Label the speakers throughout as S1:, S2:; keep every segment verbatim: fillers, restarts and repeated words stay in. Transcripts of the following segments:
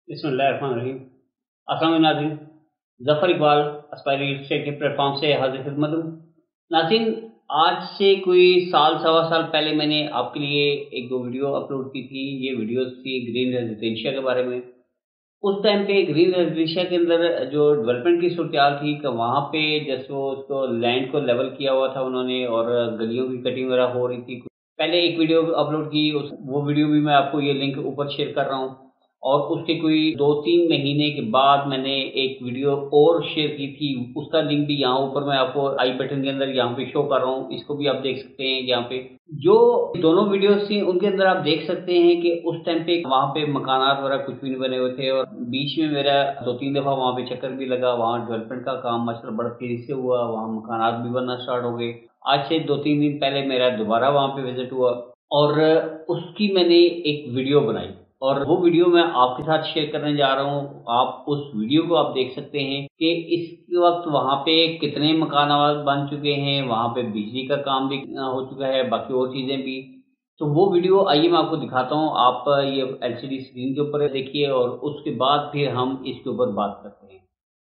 S1: बिस्मिल्लाहिर्रहमानिर्रहीम। अस्सलाम वालेकुम नाज़रीन, ज़फ़र इकबाल एस्पायरी स्टेट के प्लेटफॉर्म से हाजिर खिदमत हूँ। नाज़रीन, आज से कोई साल सवा साल पहले मैंने आपके लिए एक दो वीडियो अपलोड की थी। ये वीडियोज़ थी ग्रीन रेज़िडेंशिया के बारे में। उस टाइम पे ग्रीन रेज़िडेंशिया के अंदर जो डेवलपमेंट की सूरत-ए-हाल थी कि वहाँ पे जैसे वो उसको लैंड को लेवल किया हुआ था उन्होंने और गलियों की कटिंग वगैरह हो रही थी। पहले एक वीडियो अपलोड की, उस वो वीडियो भी मैं आपको ये लिंक ऊपर शेयर कर रहा हूँ। और उसके कोई दो तीन महीने के बाद मैंने एक वीडियो और शेयर की थी, उसका लिंक भी यहाँ ऊपर मैं आपको आई बटन के अंदर यहाँ पे शो कर रहा हूँ, इसको भी आप देख सकते हैं यहाँ पे। जो दोनों वीडियोज़ थी उनके अंदर आप देख सकते हैं कि उस टाइम पे वहाँ पे मकानात वगैरह कुछ भी नहीं बने हुए थे और बीच में मेरा दो तीन दफ़ा वहाँ पे चक्कर भी लगा, वहाँ डेवलपमेंट का काम माशाअल्लाह बड़ा तेज़ी से हुआ, वहाँ मकानात भी बनना स्टार्ट हो गए। आज से दो तीन दिन पहले मेरा दोबारा वहाँ पे विज़िट हुआ और उसकी मैंने एक वीडियो बनाई और वो वीडियो मैं आपके साथ शेयर करने जा रहा हूँ। आप उस वीडियो को आप देख सकते हैं कि इस वक़्त वहाँ पे कितने मकानात बन चुके हैं, वहाँ पे बिजली का काम भी अ, हो चुका है, बाकी और चीज़ें भी। तो वो वीडियो आइए मैं आपको दिखाता हूँ। आप ये एलसीडी स्क्रीन के ऊपर देखिए और उसके बाद फिर हम इसके ऊपर बात करते हैं।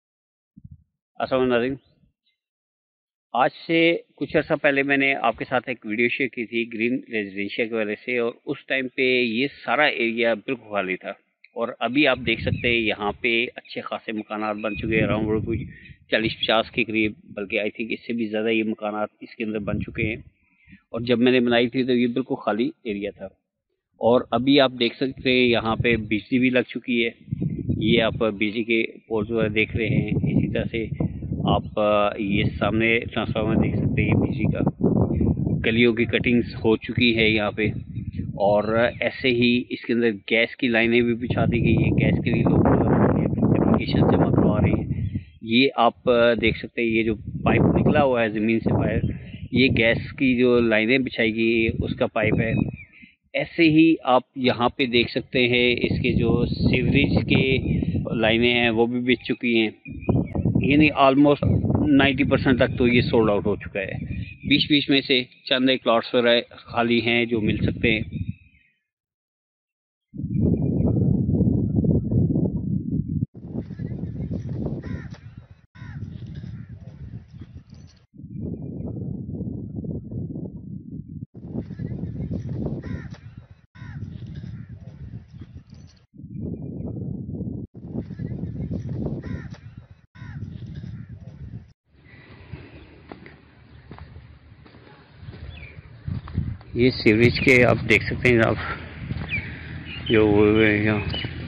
S1: अस्सलाम वालेकुम नाज़रीन। आज से कुछ अर्सा पहले मैंने आपके साथ एक वीडियो शेयर की थी ग्रीन रेजिडेंशिया की वजह से और उस टाइम पे ये सारा एरिया बिल्कुल खाली था और अभी आप देख सकते हैं यहाँ पे अच्छे खासे मकानात बन चुके हैं। अराउंड कुछ चालीस पचास के करीब, बल्कि आई थिंक इससे भी ज़्यादा ये मकानात इसके अंदर बन चुके हैं। और जब मैंने बनाई थी तो ये बिल्कुल खाली एरिया था और अभी आप देख सकते हैं यहाँ पे बिजली भी लग चुकी है। ये आप बिजली के पोल्स वगैरह देख रहे हैं। इसी तरह से आप ये सामने ट्रांसफार्मर देख सकते हैं, ये बिजली का। गलियों की कटिंग्स हो चुकी है यहाँ पे और ऐसे ही इसके अंदर गैस की लाइनें भी बिछा दी गई हैं। गैस के लिए लोग एप्लीकेशन जमा करवा रहे हैं। ये आप देख सकते हैं, ये जो पाइप निकला हुआ है ज़मीन से बाहर, ये गैस की जो लाइनें बिछाई गई है उसका पाइप है। ऐसे ही आप यहाँ पे देख सकते हैं इसके जो सीवरेज के लाइनें हैं वो भी बिछ चुकी हैं। यानी ऑलमोस्ट नब्बे परसेंट तक तो ये सोल्ड आउट हो चुका है। बीच बीच में से चंद एक प्लॉट्स वगैरह खाली हैं जो मिल सकते हैं। ये सीवरेज के आप देख सकते हैं, आप जो यहाँ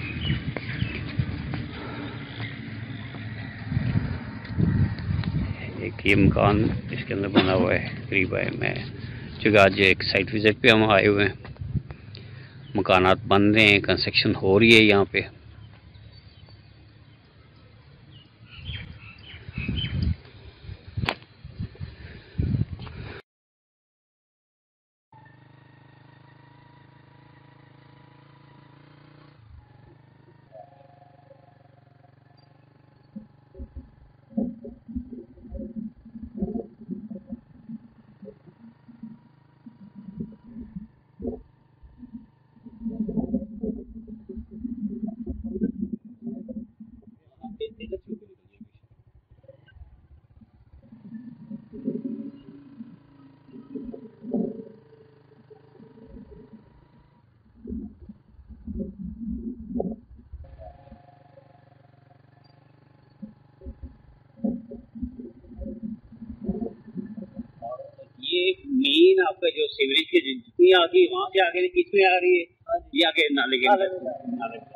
S1: एक ये मकान इसके अंदर बना हुआ है करीब है। मैं चूँकि आज एक साइट विजिट पे हम आए हुए हैं, मकानात बन रहे हैं, कंस्ट्रक्शन हो रही है यहाँ पे। ये मेन आपका जो सीवरेज की जितनी आ गई वहाँ से आगे किसमें आ रही है, ये आगे नाले के अंदर नाले के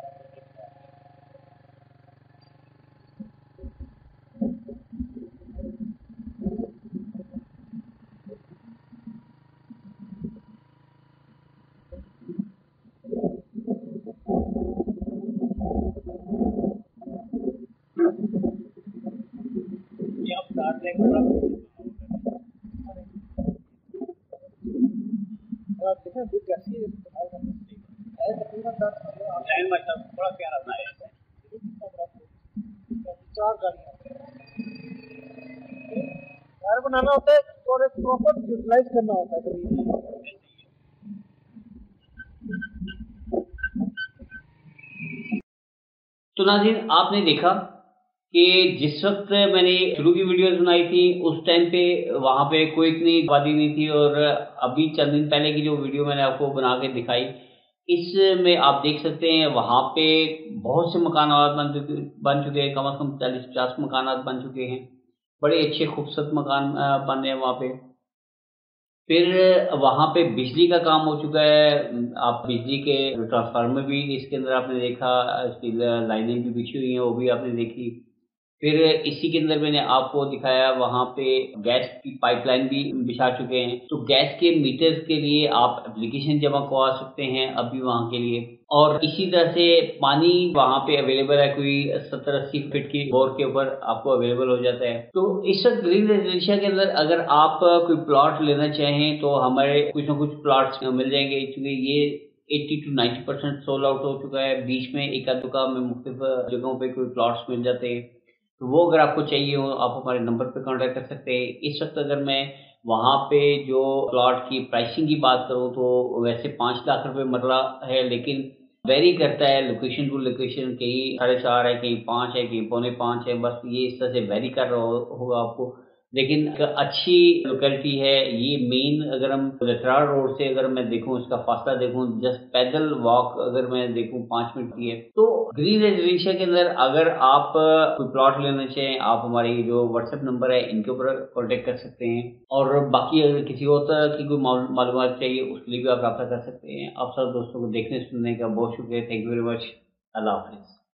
S1: ये आप स्टार्ट लेकर लाइन मतलब थोड़ा प्यारा बनाया है। चार गाड़ियाँ घर बनाना होता है और एक प्रॉपर यूटिलाइज करना होता है। तो नाज़रीन आपने देखा कि जिस वक्त मैंने शुरू की वीडियोस बनाई थी उस टाइम पे वहाँ पे कोई इतनी आबादी नहीं थी और अभी चंद दिन पहले की जो वीडियो मैंने आपको बना के दिखाई इसमें आप देख सकते हैं वहाँ पे बहुत से मकानात बन चुके बन चुके हैं, कम से कम चालीस पचास मकानात बन चुके हैं। बड़े अच्छे खूबसूरत मकान अ, बन रहे हैं वहाँ पे। फिर वहाँ पे बिजली का काम हो चुका है। उम, आप बिजली के ट्रांसफार्मर भी इसके अंदर आपने देखा, इसकी ल लाइनें भी बिछी हुई हैं, वो भी आपने देखी। फिर इसी के अंदर मैंने आपको दिखाया वहाँ पे गैस की पाइपलाइन भी बिछा चुके हैं। तो गैस के मीटर्स के लिए आप एप्लीकेशन जमा करवा सकते हैं अभी वहाँ के लिए। और इसी तरह से पानी वहाँ पे अवेलेबल है, कोई सत्तर अस्सी फीट की बोर के ऊपर आपको अवेलेबल हो जाता है। तो इस वक़्त ग्रीन रेज़िडेंशिया के अंदर अगर आप कोई प्लॉट लेना चाहें तो हमारे कुछ ना कुछ प्लॉट्स मिल जाएँगे, क्योंकि ये अस्सी टू नब्बे परसेंट सोल्ड आउट हो चुका है। बीच में एक आध दुकान में मुख्तलिफ जगहों पे कोई प्लॉट्स मिल जाते हैं। तो वो अगर आपको चाहिए हो आप हमारे नंबर पे कॉन्टैक्ट कर सकते हैं। इस वक़्त अगर मैं वहाँ पे जो प्लॉट की प्राइसिंग की बात करूँ तो वैसे पाँच लाख रुपए मरला है, लेकिन वेरी करता है लोकेशन टू लोकेशन, कहीं साढ़े चार है, कहीं पाँच है, कहीं पौने पाँच है, बस ये इस तरह से वेरी कर रहा हो होगा आपको। लेकिन एक अच्छी लोकेलिटी है ये। मेन अगर हम लटराल रोड से अगर मैं देखूँ इसका फासला देखूँ, जस्ट पैदल वॉक अगर मैं देखूँ पाँच मिनट की है। तो ग्रीन रेज़िडेंशिया के अंदर अगर आप कोई प्लॉट लेना चाहें आप हमारी जो व्हाट्सएप नंबर है इनके ऊपर कॉन्टैक्ट कर सकते हैं। और बाकी अगर किसी और तरह की कोई मालू मालूमात चाहिए उसके लिए भी आप रब्ता कर सकते हैं। आप सब दोस्तों को देखने सुनने का बहुत शुक्रिया। Thank you very much. अल्लाह हाफ़िज़।